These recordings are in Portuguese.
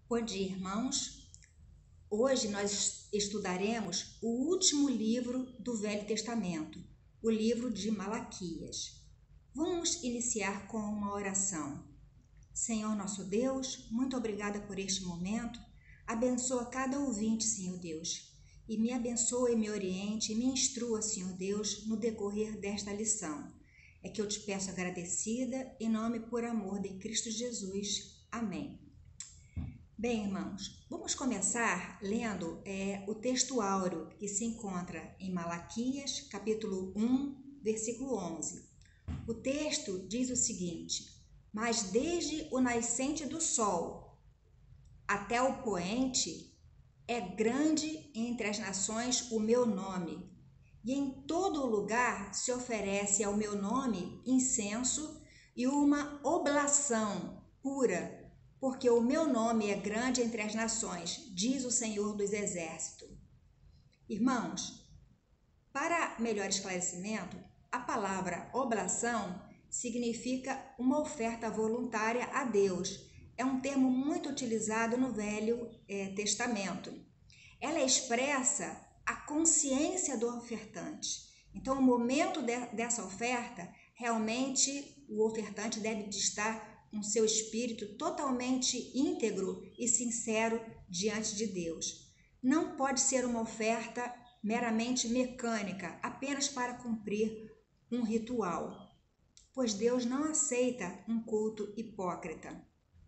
Bom dia, irmãos. Hoje nós estudaremos o último livro do Velho Testamento, o livro de Malaquias. Vamos iniciar com uma oração. Senhor nosso Deus, muito obrigada por este momento. Abençoa cada ouvinte, Senhor Deus, e me abençoa e me oriente e me instrua, Senhor Deus, no decorrer desta lição. É que eu te peço agradecida, em nome e por amor de Cristo Jesus. Amém. Bem, irmãos, vamos começar lendo o texto áureo que se encontra em Malaquias, capítulo 1, versículo 11. O texto diz o seguinte: Mas desde o nascente do sol até o poente, é grande entre as nações o meu nome, e em todo lugar se oferece ao meu nome incenso e uma oblação pura, porque o meu nome é grande entre as nações, diz o Senhor dos Exércitos. Irmãos, para melhor esclarecimento, a palavra oblação significa uma oferta voluntária a Deus. É um termo muito utilizado no Velho Testamento. Ela expressa a consciência do ofertante. Então, no momento dessa oferta, realmente o ofertante deve estar com seu espírito totalmente íntegro e sincero diante de Deus. Não pode ser uma oferta meramente mecânica, apenas para cumprir um ritual, pois Deus não aceita um culto hipócrita.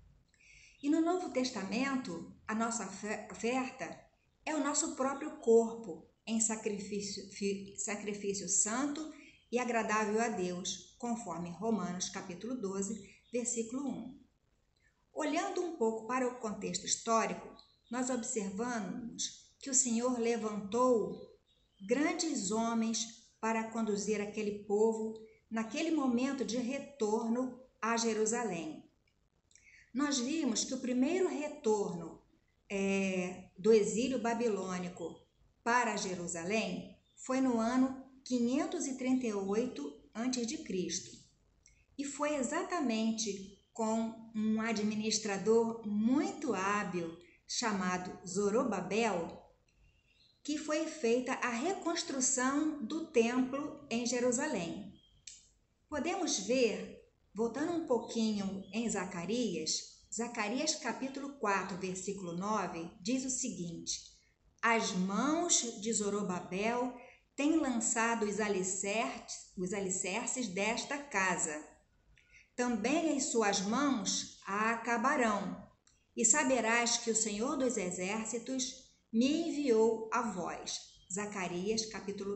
E no Novo Testamento, a nossa oferta é o nosso próprio corpo em sacrifício santo e agradável a Deus, conforme Romanos capítulo 12, versículo 1. Olhando um pouco para o contexto histórico, nós observamos que o Senhor levantou grandes homens para conduzir aquele povo naquele momento de retorno a Jerusalém. Nós vimos que o primeiro retorno do exílio babilônico para Jerusalém foi no ano 538 a.C. E foi exatamente com um administrador muito hábil chamado Zorobabel que foi feita a reconstrução do templo em Jerusalém. Podemos ver, voltando um pouquinho em Zacarias capítulo 4, versículo 9, diz o seguinte: As mãos de Zorobabel têm lançado os alicerces desta casa. Também em suas mãos a acabarão, e saberás que o Senhor dos Exércitos me enviou a vós. Zacarias capítulo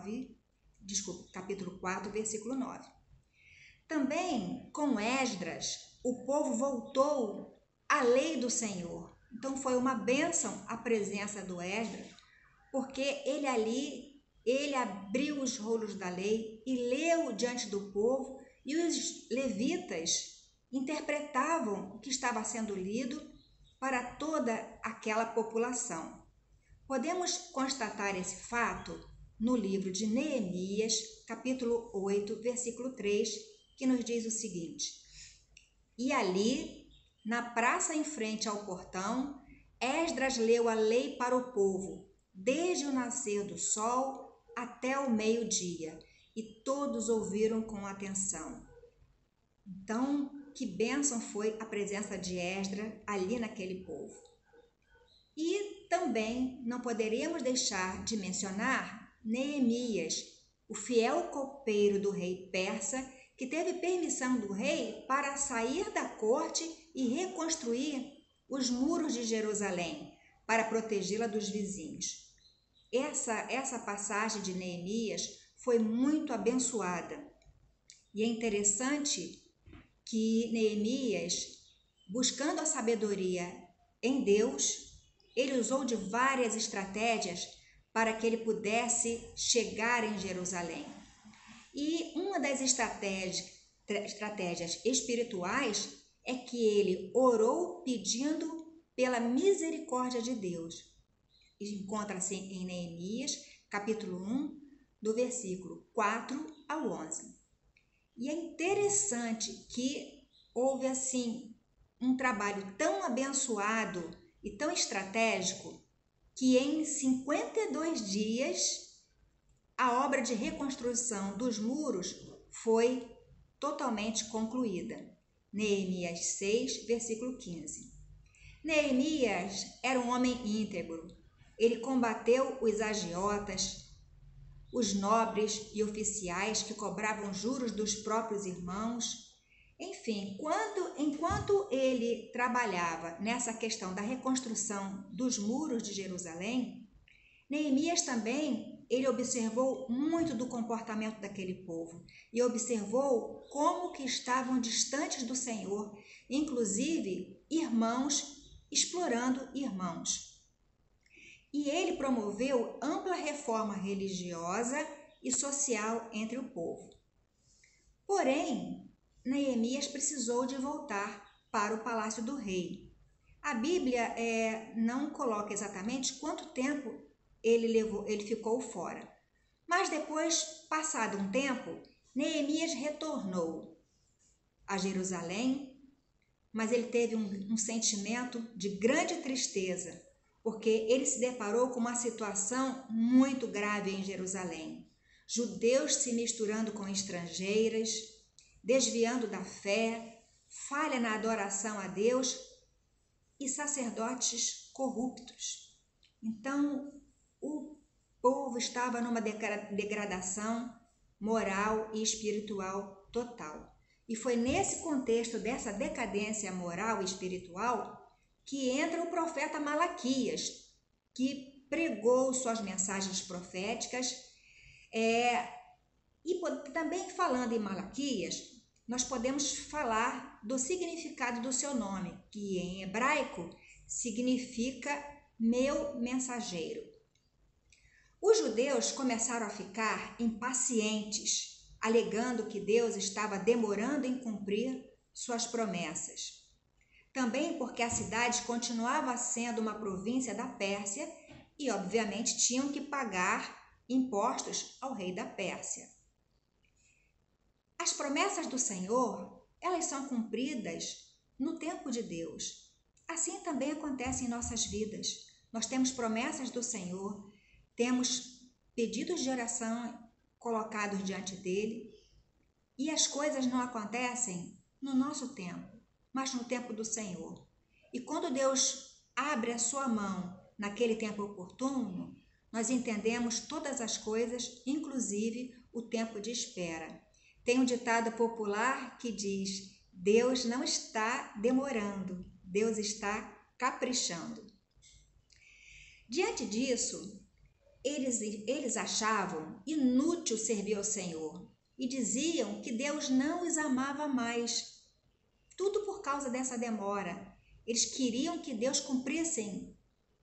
4, versículo 9. Também com Esdras, o povo voltou à lei do Senhor. Então foi uma bênção a presença do Esdras, porque ele abriu os rolos da lei e leu diante do povo, e os levitas interpretavam o que estava sendo lido para toda aquela população. Podemos constatar esse fato no livro de Neemias, capítulo 8, versículo 3, que nos diz o seguinte: E ali, na praça em frente ao portão, Esdras leu a lei para o povo, desde o nascer do sol até o meio-dia, e todos ouviram com atenção. Então, que bênção foi a presença de Esdras ali naquele povo. E também não poderíamos deixar de mencionar Neemias, o fiel copeiro do rei persa, que teve permissão do rei para sair da corte e reconstruir os muros de Jerusalém, para protegê-la dos vizinhos. Essa passagem de Neemias foi muito abençoada. E é interessante que Neemias, buscando a sabedoria em Deus, ele usou de várias estratégias para que ele pudesse chegar em Jerusalém. E uma das estratégias espirituais é que ele orou pedindo pela misericórdia de Deus. Encontra-se em Neemias, capítulo 1, do versículo 4 ao 11. E é interessante que houve assim um trabalho tão abençoado e tão estratégico que em 52 dias a obra de reconstrução dos muros foi totalmente concluída. Neemias 6, versículo 15. Neemias era um homem íntegro. Ele combateu os agiotas, os nobres e oficiais que cobravam juros dos próprios irmãos. Enfim, enquanto ele trabalhava nessa questão da reconstrução dos muros de Jerusalém, Neemias também, ele observou muito do comportamento daquele povo e observou como que estavam distantes do Senhor, inclusive irmãos explorando irmãos. E ele promoveu ampla reforma religiosa e social entre o povo. Porém, Neemias precisou de voltar para o palácio do rei. A Bíblia não coloca exatamente quanto tempo ele ficou fora. Mas depois, passado um tempo, Neemias retornou a Jerusalém, mas ele teve um sentimento de grande tristeza, porque ele se deparou com uma situação muito grave em Jerusalém. Judeus se misturando com estrangeiras, desviando da fé, falha na adoração a Deus e sacerdotes corruptos. Então, o povo estava numa degradação moral e espiritual total. E foi nesse contexto dessa decadência moral e espiritual que entra o profeta Malaquias, que pregou suas mensagens proféticas. E também falando em Malaquias, nós podemos falar do significado do seu nome, que em hebraico significa meu mensageiro. Os judeus começaram a ficar impacientes, alegando que Deus estava demorando em cumprir suas promessas. Também porque a cidade continuava sendo uma província da Pérsia e, obviamente, tinham que pagar impostos ao rei da Pérsia. As promessas do Senhor, elas são cumpridas no tempo de Deus. Assim também acontece em nossas vidas. Nós temos promessas do Senhor, temos pedidos de oração colocados diante dele e as coisas não acontecem no nosso tempo, mas no tempo do Senhor. E quando Deus abre a sua mão naquele tempo oportuno, nós entendemos todas as coisas, inclusive o tempo de espera. Tem um ditado popular que diz: Deus não está demorando, Deus está caprichando. Diante disso, eles achavam inútil servir ao Senhor e diziam que Deus não os amava mais. Tudo por causa dessa demora. Eles queriam que Deus cumprisse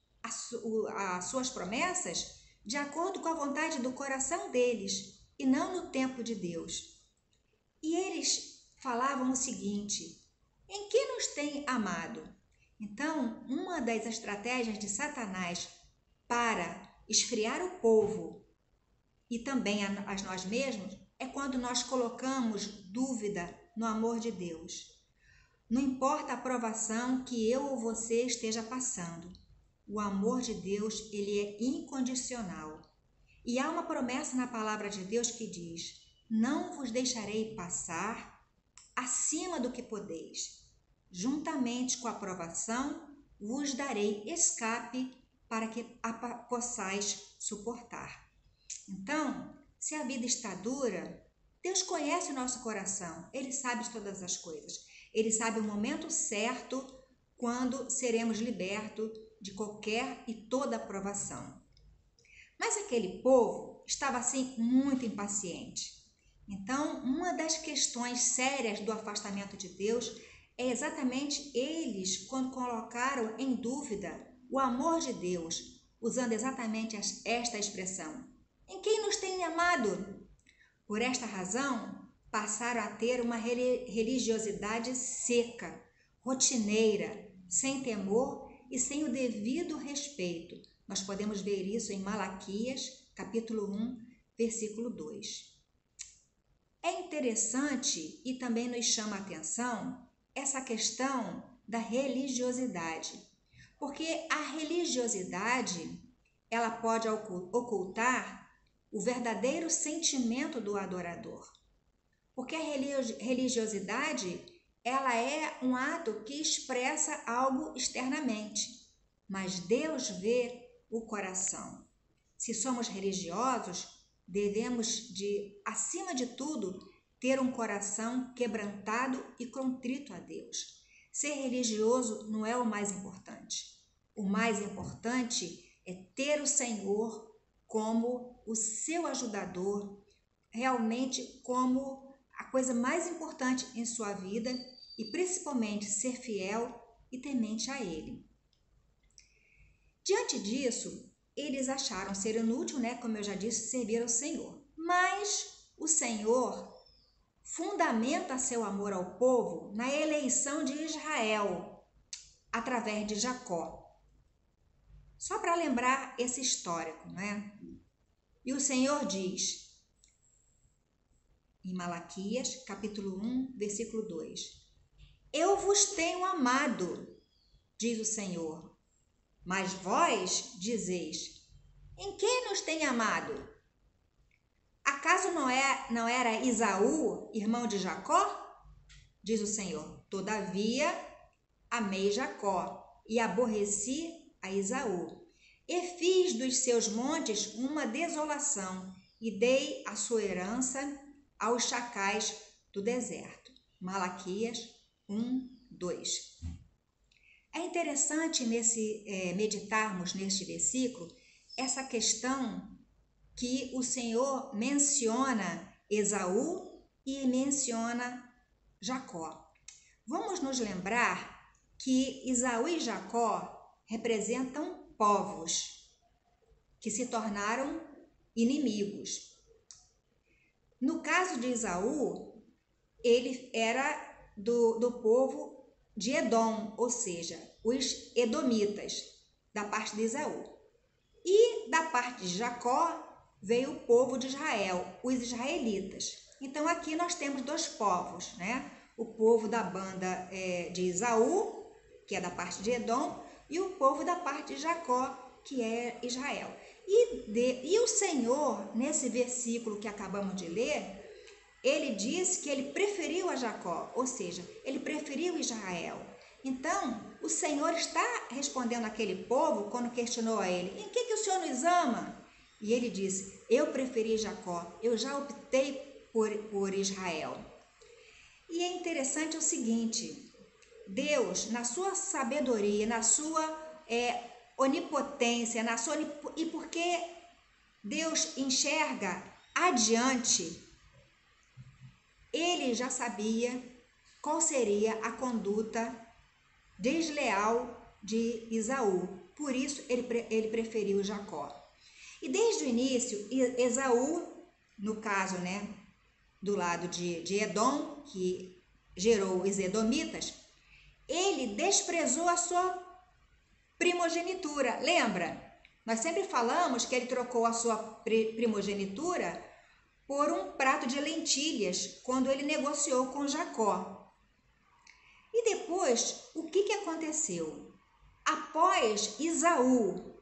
as suas promessas de acordo com a vontade do coração deles e não no tempo de Deus. E eles falavam o seguinte: em que nos tem amado? Então, uma das estratégias de Satanás para esfriar o povo e também a nós mesmos é quando nós colocamos dúvida no amor de Deus. Não importa a provação que eu ou você esteja passando, o amor de Deus, ele é incondicional. E há uma promessa na palavra de Deus que diz: não vos deixarei passar acima do que podeis. Juntamente com a provação, vos darei escape para que a possais suportar. Então, se a vida está dura, Deus conhece o nosso coração, Ele sabe de todas as coisas. Ele sabe o momento certo quando seremos libertos de qualquer e toda provação. Mas aquele povo estava assim muito impaciente. Então, uma das questões sérias do afastamento de Deus é exatamente eles quando colocaram em dúvida o amor de Deus, usando exatamente esta expressão: em quem nos tem amado? Por esta razão, passaram a ter uma religiosidade seca, rotineira, sem temor e sem o devido respeito. Nós podemos ver isso em Malaquias, capítulo 1, versículo 2. É interessante e também nos chama a atenção essa questão da religiosidade. Porque a religiosidade, ela pode ocultar o verdadeiro sentimento do adorador. Porque a religiosidade, ela é um ato que expressa algo externamente, mas Deus vê o coração. Se somos religiosos, devemos acima de tudo, ter um coração quebrantado e contrito a Deus. Ser religioso não é o mais importante. O mais importante é ter o Senhor como o seu ajudador, realmente como a coisa mais importante em sua vida e principalmente ser fiel e temente a Ele. Diante disso, eles acharam ser inútil, como eu já disse, servir ao Senhor. Mas o Senhor fundamenta seu amor ao povo na eleição de Israel, através de Jacó. Só para lembrar esse histórico, E o Senhor diz, em Malaquias, capítulo 1, versículo 2, Eu vos tenho amado, diz o Senhor, mas vós dizeis, em que nos tem amado? Acaso não era Esaú, irmão de Jacó? Diz o Senhor, todavia amei Jacó e aborreci a Esaú. E fiz dos seus montes uma desolação e dei a sua herança aos chacais do deserto. Malaquias 1, 2. É interessante meditarmos neste versículo essa questão que o Senhor menciona Esaú e menciona Jacó. Vamos nos lembrar que Esaú e Jacó representam povos que se tornaram inimigos. No caso de Esaú, ele era do povo de Edom, ou seja, os edomitas, da parte de Esaú. E da parte de Jacó veio o povo de Israel, os israelitas. Então aqui nós temos dois povos, O povo da banda de Esaú, que é da parte de Edom, e o povo da parte de Jacó, que é Israel. E o Senhor, nesse versículo que acabamos de ler, ele diz que ele preferiu a Jacó, ou seja, ele preferiu Israel. Então, o Senhor está respondendo àquele povo quando questionou a ele, em que o Senhor nos ama? E ele disse, eu preferi Jacó, eu já optei por Israel. E é interessante o seguinte, Deus, na sua sabedoria, na sua onipotência, e porque Deus enxerga adiante, ele já sabia qual seria a conduta desleal de Esaú. Por isso, ele preferiu Jacó. E desde o início, Esaú, no caso, do lado de Edom, que gerou os edomitas, ele desprezou a sua primogenitura. Lembra? Nós sempre falamos que ele trocou a sua primogenitura por um prato de lentilhas, quando ele negociou com Jacó. E depois, o que aconteceu? Após Esaú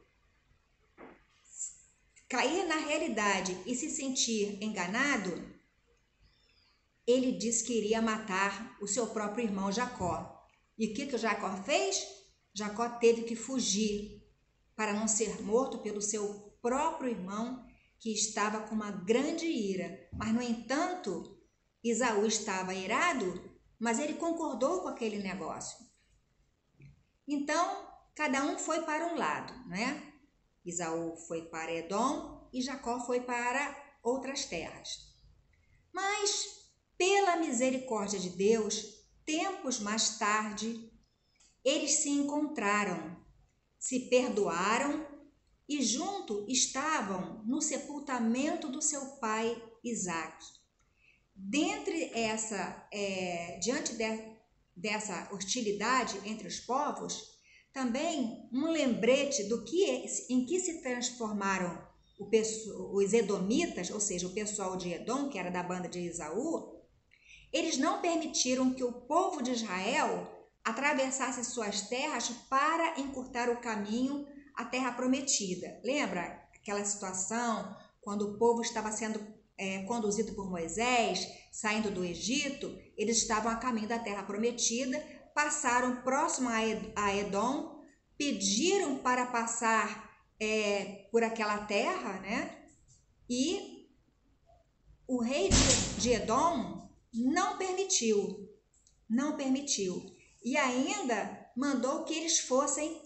cair na realidade e se sentir enganado, ele disse que iria matar o seu próprio irmão Jacó. E o que o Jacó fez? Jacó teve que fugir para não ser morto pelo seu próprio irmão, que estava com uma grande ira. Mas, no entanto, Esaú estava irado, mas ele concordou com aquele negócio. Então, cada um foi para um lado, Esaú foi para Edom e Jacó foi para outras terras. Mas, pela misericórdia de Deus, tempos mais tarde, eles se encontraram, se perdoaram e junto estavam no sepultamento do seu pai Isaque. Diante dessa hostilidade entre os povos, também um lembrete em que se transformaram os edomitas, ou seja, o pessoal de Edom, que era da banda de Esaú. Eles não permitiram que o povo de Israel atravessasse suas terras para encurtar o caminho à terra prometida. Lembra aquela situação quando o povo estava sendo conduzido por Moisés, saindo do Egito? Eles estavam a caminho da terra prometida, passaram próximo a Edom, pediram para passar por aquela terra, né? E o rei de Edom não permitiu. E ainda mandou que eles fossem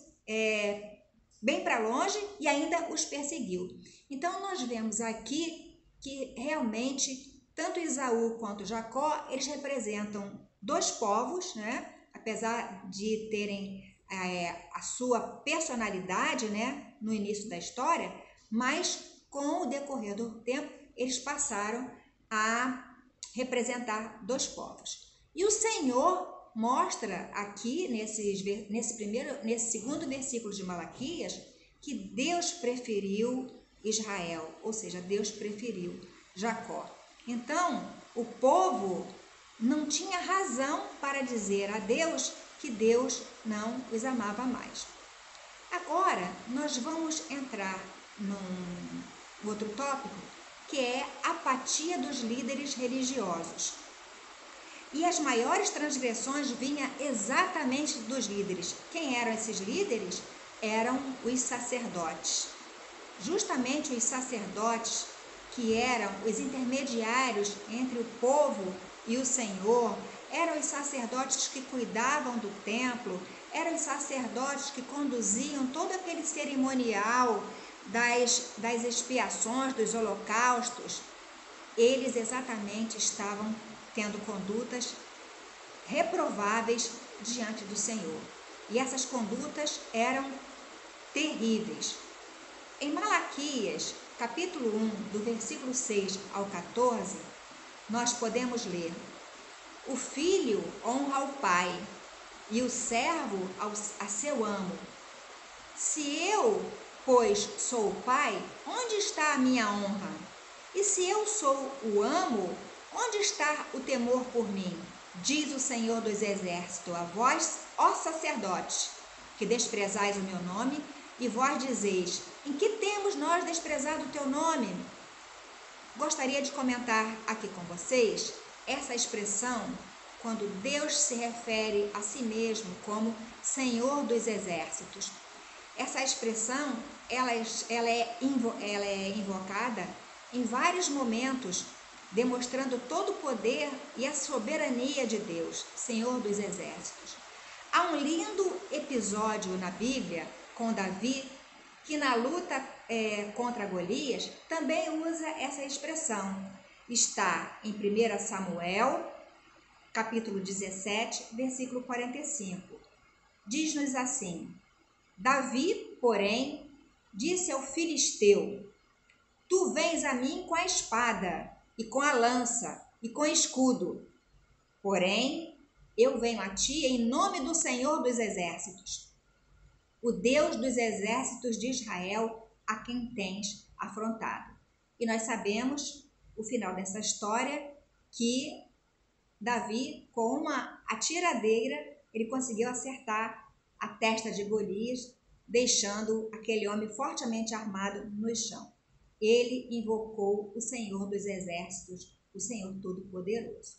bem para longe e ainda os perseguiu. Então, nós vemos aqui que realmente tanto Esaú quanto Jacó, eles representam dois povos, né? Apesar de terem a sua personalidade, né, no início da história, mas com o decorrer do tempo, eles passaram a representar dois povos. E o Senhor mostra aqui, nesse segundo versículo de Malaquias, que Deus preferiu Israel, ou seja, Deus preferiu Jacó. Então, o povo não tinha razão para dizer a Deus que Deus não os amava mais. Agora, nós vamos entrar num outro tópico, que é a apatia dos líderes religiosos. E as maiores transgressões vinham exatamente dos líderes. Quem eram esses líderes? Eram os sacerdotes. Justamente os sacerdotes, que eram os intermediários entre o povo e o Senhor, eram os sacerdotes que cuidavam do templo, eram os sacerdotes que conduziam todo aquele cerimonial das expiações, dos holocaustos. Eles exatamente estavam tendo condutas reprováveis diante do Senhor. E essas condutas eram terríveis. Em Malaquias, capítulo 1, do versículo 6 ao 14, nós podemos ler: o filho honra ao pai, e o servo a seu amo. Se eu, pois, sou o pai, onde está a minha honra? E se eu sou o amo, onde está o temor por mim? Diz o Senhor dos Exércitos a vós, ó sacerdotes, que desprezais o meu nome, e vós dizeis: em que temos nós desprezado o teu nome? Gostaria de comentar aqui com vocês essa expressão quando Deus se refere a si mesmo como Senhor dos Exércitos. Essa expressão ela é invocada em vários momentos, demonstrando todo o poder e a soberania de Deus, Senhor dos Exércitos. Há um lindo episódio na Bíblia com Davi, que na luta contra Golias também usa essa expressão. Está em 1 Samuel, capítulo 17, versículo 45. Diz-nos assim: Davi, porém, disse ao filisteu: tu vens a mim com a espada, e com a lança, e com escudo. Porém, eu venho a ti em nome do Senhor dos Exércitos, o Deus dos exércitos de Israel, a quem tens afrontado. E nós sabemos o final dessa história, que Davi, com uma atiradeira, ele conseguiu acertar a testa de Golias, deixando aquele homem fortemente armado no chão. Ele invocou o Senhor dos Exércitos, o Senhor Todo-Poderoso.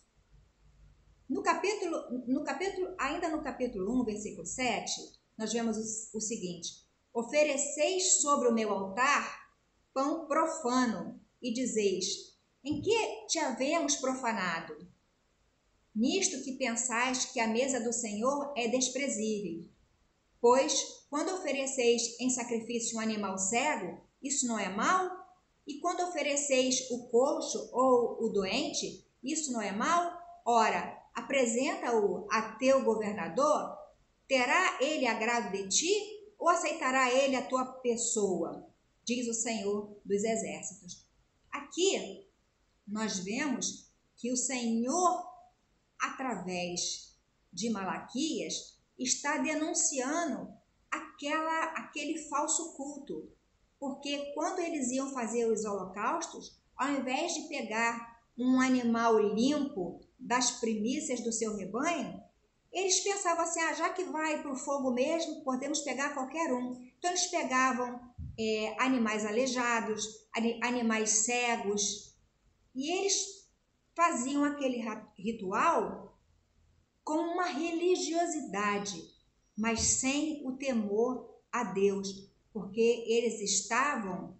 Ainda no capítulo 1, versículo 7, nós vemos o seguinte: ofereceis sobre o meu altar pão profano, e dizeis: em que te havemos profanado? Nisto que pensais que a mesa do Senhor é desprezível. Pois, quando ofereceis em sacrifício um animal cego, isso não é mal? E quando ofereceis o coxo ou o doente, isso não é mal? Ora, apresenta-o a teu governador, terá ele agrado de ti, ou aceitará ele a tua pessoa? Diz o Senhor dos Exércitos. Aqui, nós vemos que o Senhor, através de Malaquias, está denunciando aquele falso culto. Porque quando eles iam fazer os holocaustos, ao invés de pegar um animal limpo das primícias do seu rebanho, eles pensavam assim, já que vai para o fogo mesmo, podemos pegar qualquer um. Então eles pegavam animais aleijados, animais cegos, e eles faziam aquele ritual com uma religiosidade, mas sem o temor a Deus, porque eles estavam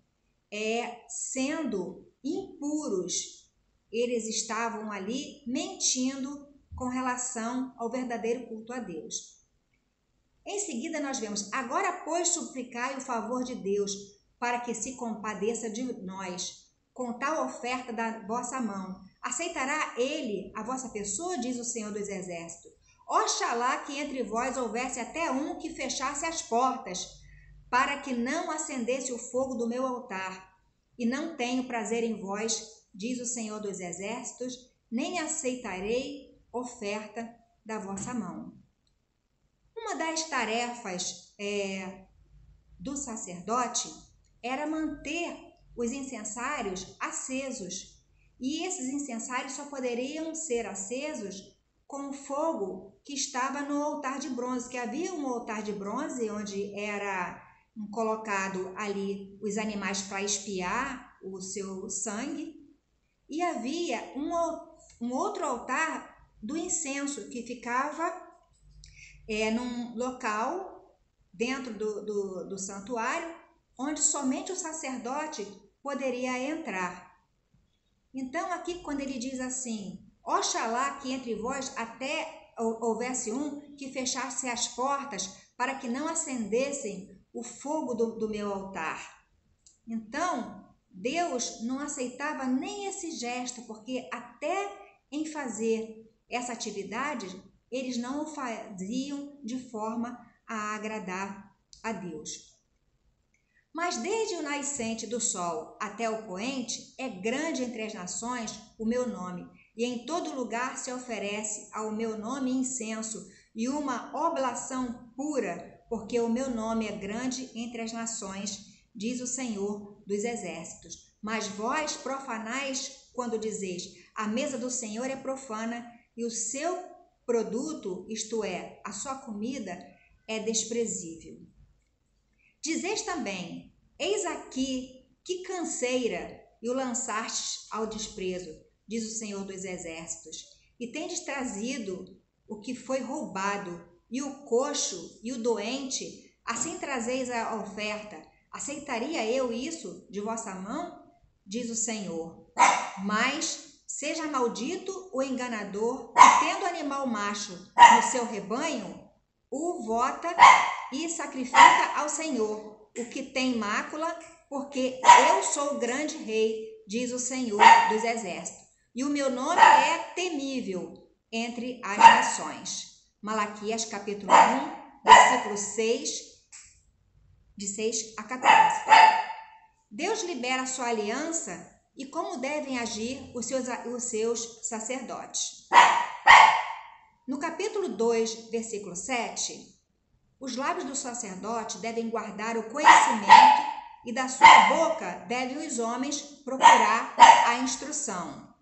sendo impuros, eles estavam ali mentindo com relação ao verdadeiro culto a Deus. Em seguida nós vemos, agora pois suplicai o favor de Deus, para que se compadeça de nós, com tal oferta da vossa mão. Aceitará ele a vossa pessoa, diz o Senhor dos Exércitos. Oxalá que entre vós houvesse até um que fechasse as portas, para que não acendesse o fogo do meu altar. E não tenho prazer em vós, diz o Senhor dos Exércitos, nem aceitarei oferta da vossa mão. Uma das tarefas do sacerdote era manter os incensários acesos. E esses incensários só poderiam ser acesos com o fogo que estava no altar de bronze, que havia um altar de bronze onde era colocado ali os animais para expiar o seu sangue, e havia um outro altar do incenso que ficava num local dentro do santuário, onde somente o sacerdote poderia entrar. Então aqui quando ele diz assim, oxalá que entre vós até houvesse um que fechasse as portas para que não acendessem o fogo do meu altar. Então Deus não aceitava nem esse gesto, porque até em fazer essa atividade eles não o faziam de forma a agradar a Deus. Mas desde o nascente do sol até o poente, é grande entre as nações o meu nome, e em todo lugar se oferece ao meu nome incenso e uma oblação pura, porque o meu nome é grande entre as nações, diz o Senhor dos Exércitos. Mas vós profanais quando dizeis, a mesa do Senhor é profana e o seu produto, isto é, a sua comida, é desprezível. Dizeis também, eis aqui que canseira, e o lançastes ao desprezo, diz o Senhor dos Exércitos, e tendes trazido o que foi roubado, e o coxo e o doente, assim trazeis a oferta. Aceitaria eu isso de vossa mão? Diz o Senhor. Mas seja maldito o enganador, que tendo animal macho no seu rebanho, o vota e sacrifica ao Senhor, o que tem mácula, porque eu sou o grande rei, diz o Senhor dos Exércitos, e o meu nome é temível entre as nações. Malaquias capítulo 1, versículo 6, de 6 a 14. Deus libera a sua aliança e como devem agir os seus sacerdotes. No capítulo 2, versículo 7, os lábios do sacerdote devem guardar o conhecimento e da sua boca devem os homens procurar a instrução.